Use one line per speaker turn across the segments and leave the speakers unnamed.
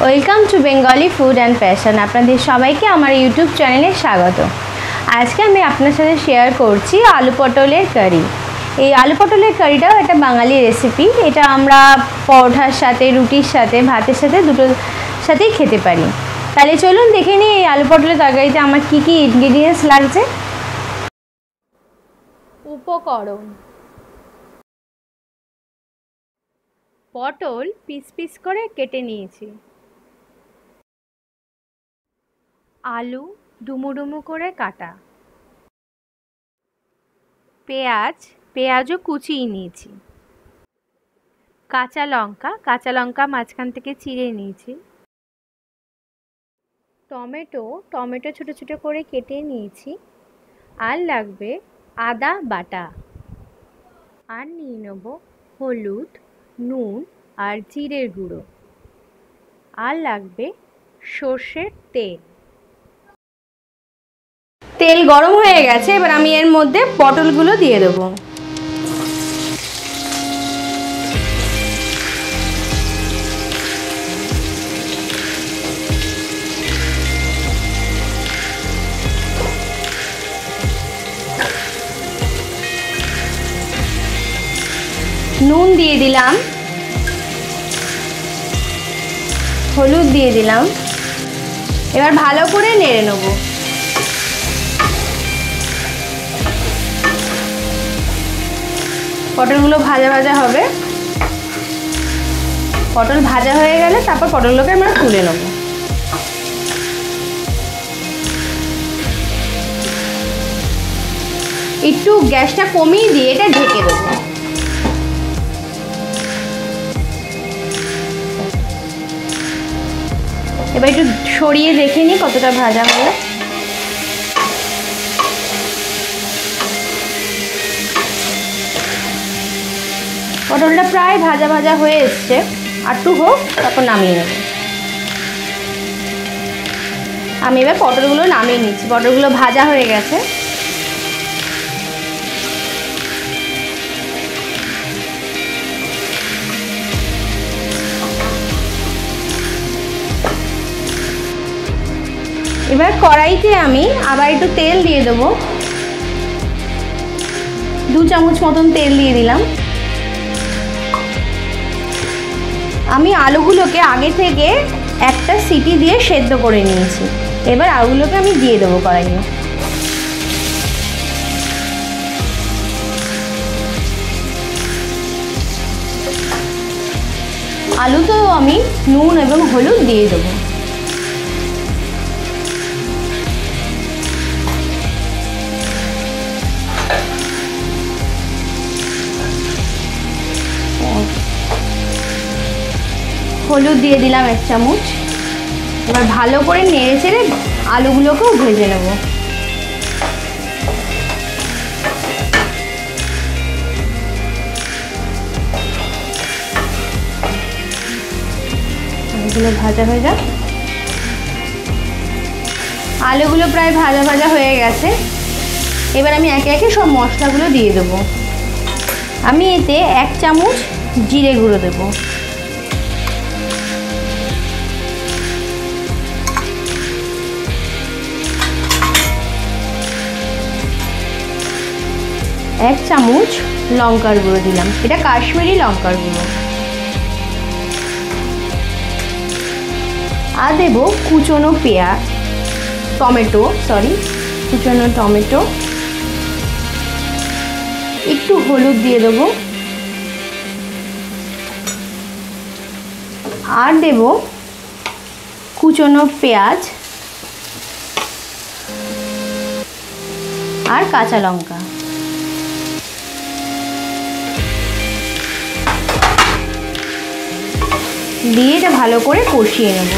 Welcome to Bengali food and passion. আপনাদের সবাইকে আমার ইউটিউব চ্যানেলে স্বাগত। আজকে আমি আপনার সাথে শেয়ার করছি আলু পটলের কারি। এই আলু পটলের কারিটাও একটা বাঙালি রেসিপি। এটা আমরা পরোটার সাথে, রুটির সাথে, ভাতের সাথে দুটোর সাথেই খেতে পারি। তাহলে চলুন দেখে নিই এই আলু পটলের তরকারিতে আমার কী কী ইনগ্রিডিয়েন্টস লাগছে। উপকরণ: পটল পিস পিস করে কেটে নিয়েছি, আলু ডুমো ডুমো করে কাটা, পেঁয়াজও কুচিয়ে নিয়েছি, কাঁচা লঙ্কা মাঝখান থেকে চিড়ে নিয়েছি, টমেটো ছোট ছোট করে কেটে নিয়েছি, আর লাগবে আদা বাটা, আর নিয়ে নেব হলুদ, নুন আর জিরের গুঁড়ো, আর লাগবে সর্ষের তেল গরম হয়ে গেছে। এবার আমি এর মধ্যে পটলগুলো দিয়ে দেবো। নুন দিয়ে দিলাম, হলুদ দিয়ে দিলাম। এবার ভালো করে নেড়ে নেব। পটলগুলো ভাজা ভাজা হবে। পটল ভাজা হয়ে গেলে তারপর পটলগুলোকে আমরা তুলে নেব। একটু গ্যাসটা কমিয়ে দিয়ে এটা ঢেকে দেবো। এবার একটু সরিয়ে দেখে নিই কতটা ভাজা হলো। পটলটা প্রায় ভাজা ভাজা হয়ে এসছে, আর একটু হোক, তারপর নামিয়ে নেব। আমি এবার পটলগুলো নামিয়ে নিচ্ছি। পটলগুলো ভাজা হয়ে গেছে। এবার কড়াইতে আমি আবার একটু তেল দিয়ে দেবো। 2 চামচ মতন তেল দিয়ে দিলাম। আমি আলুগুলোকে আগে থেকে একটা সিটি দিয়ে সেদ্ধ করে নিয়েছি। এবার আলুগুলোকে আমি দিয়ে দেবো কড়াইয়ে। আলুতেও আমি নুন এবং হলুদ দিয়ে দেবো। হলুদ দিয়ে দিলাম 1 চামচ। এবার ভালো করে নেড়ে চেড়ে আলুগুলোকেও ভেজে নেব। আলুগুলো ভাজা হয়ে যাক। আলুগুলো প্রায় ভাজা ভাজা হয়ে গেছে। এবার আমি একে একে সব মশলাগুলো দিয়ে দেবো। আমি এতে 1 চামচ জিরে গুঁড়ো দেবো, 1 চামচ লঙ্কার গুঁড়ো দিলাম। এটা কাশ্মীরি লঙ্কার গুঁড়ো। আর দেবো কুচনো টমেটো। একটু হলুদ দিয়ে দেবো। আর দেবো কুচনো পেঁয়াজ আর কাঁচা লঙ্কা। দিয়ে এটা ভালো করে কষিয়ে নেব।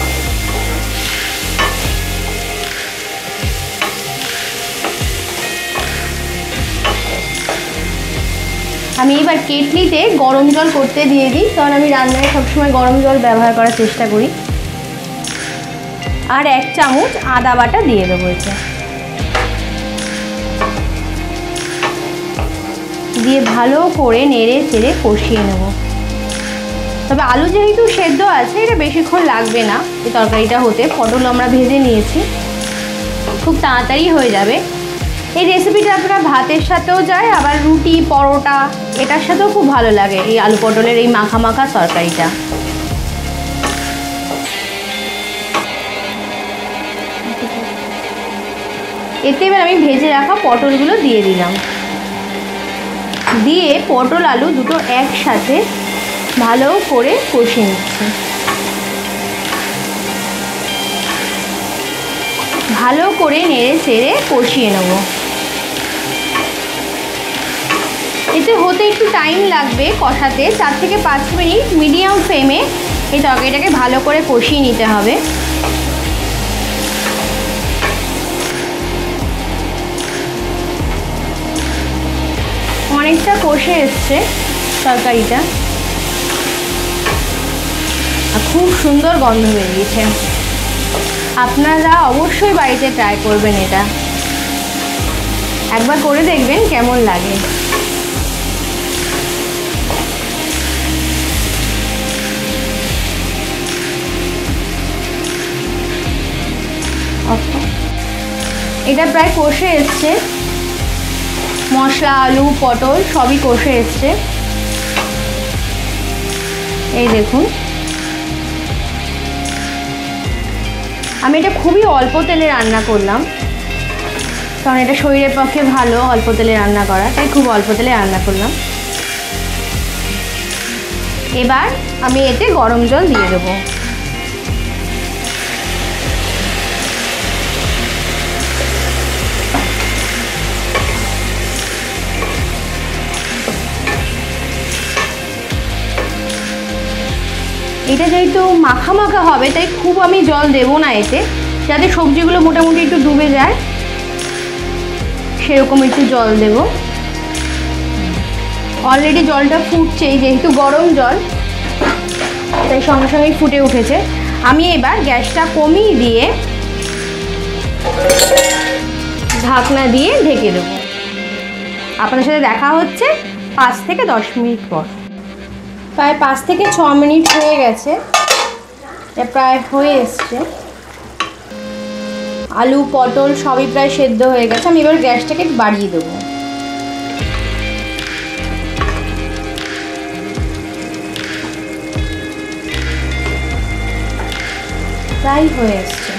আমি এবার কেটলিতে গরম জল করতে দিয়ে দিই, কারণ আমি রান্নায় সবসময় গরম জল ব্যবহার করার চেষ্টা করি। আর 1 চামচ আদা বাটা দিয়ে দেবো। এটা দিয়ে ভালো করে নেড়ে চেড়ে কষিয়ে নেব। তবে আলু যেহেতু সেদ্ধ আছে এটা বেশিক্ষণ লাগবে না এই তরকারিটা হতে। পটল আমরা ভেজে নিয়েছি, খুব তাড়াতাড়ি হয়ে যাবে। এই রেসিপিটা আপনারা ভাতের সাথেও যায়, আবার রুটি পরোটা এটার সাথেও খুব ভালো লাগে এই আলু পটলের এই মাখা মাখা তরকারিটা। এতে এবার আমি ভেজে রাখা পটলগুলো দিয়ে দিলাম, দিয়ে পটল আলু দুটো একসাথে ভালো করে কষিয়ে নিচ্ছি। ভালো করে নেড়ে চেড়ে কষিয়ে নেব। এতে হতে একটু টাইম লাগবে কষাতে, 4 থেকে 5 মিনিট মিডিয়াম ফ্লেমে এই তরকারিটাকে ভালো করে কষিয়ে নিতে হবে। অনেকটা কষে এসছে তরকারিটা, খুব সুন্দর গন্ধ বেরিয়েছে। আপনারা অবশ্যই বাড়িতে ট্রাই করবেন, এটা একবার করে দেখবেন কেমন লাগে। এটা প্রায় কষে এসছে, মশলা আলু পটল সবই কষে এসছে। এই দেখুন, আমি এটা খুবই অল্প তেলে রান্না করলাম, কারণ এটা শরীরের পক্ষে ভালো অল্প তেলে রান্না করা, তাই খুব অল্প তেলে রান্না করলাম। এবার আমি এতে গরম জল দিয়ে দেবো। এটা যেহেতু মাখা মাখা হবে তাই খুব আমি জল দেব না এতে, যাতে সবজিগুলো মোটামুটি একটু ডুবে যায় সেরকম একটু জল দেব। অলরেডি জলটা ফুটছেই, যেহেতু গরম জল তাই সঙ্গে সঙ্গেই ফুটে উঠেছে। আমি এবার গ্যাসটা কমিয়ে দিয়ে ঢাকনা দিয়ে ঢেকে দেবো। আপনার সাথে দেখা হচ্ছে 5 থেকে 10 মিনিট পর। প্রায় 5 থেকে 6 মিনিট হয়ে গেছে, এটা প্রায় হয়ে এসছে। আলু পটল সবই প্রায় সেদ্ধ হয়ে গেছে। আমি এবার গ্যাসটাকে বাড়িয়ে দেবো। প্রায় হয়ে এসছে।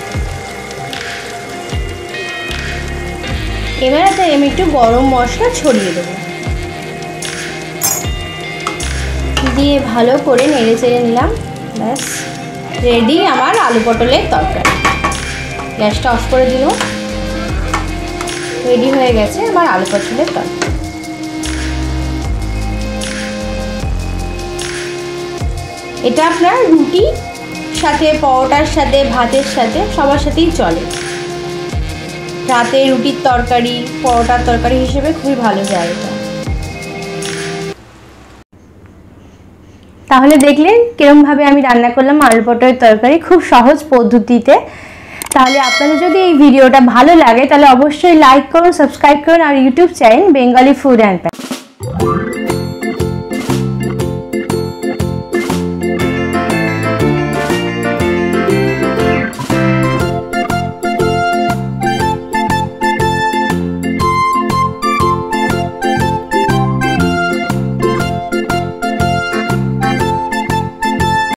এবার আমি একটু গরম মশলা ছড়িয়ে দেবো, দিয়ে ভালো করে নেড়ে চেড়ে নিলাম। ব্যাস রেডি আমার আলু পটলের তরকারি। গ্যাসটা অফ করে দিল, রেডি হয়ে গেছে আমার আলু পটলের তরকারি। এটা আপনার রুটি সাথে পরোটার সাথে ভাতের সাথে সবার সাথেই চলে। রাতে রুটির তরকারি পরোটার তরকারি হিসেবে খুবই ভালো যায় এটা। তাহলে দেখলেন কিরমভাবে আমি রান্না করলাম আলু পটলের তরকারি, খুব সহজ পদ্ধতিতে। তাহলে আপনাদের যদি এই ভিডিওটা ভালো লাগে তাহলে অবশ্যই লাইক করুন, সাবস্ক্রাইব করুন আর YouTube channel Bengali food and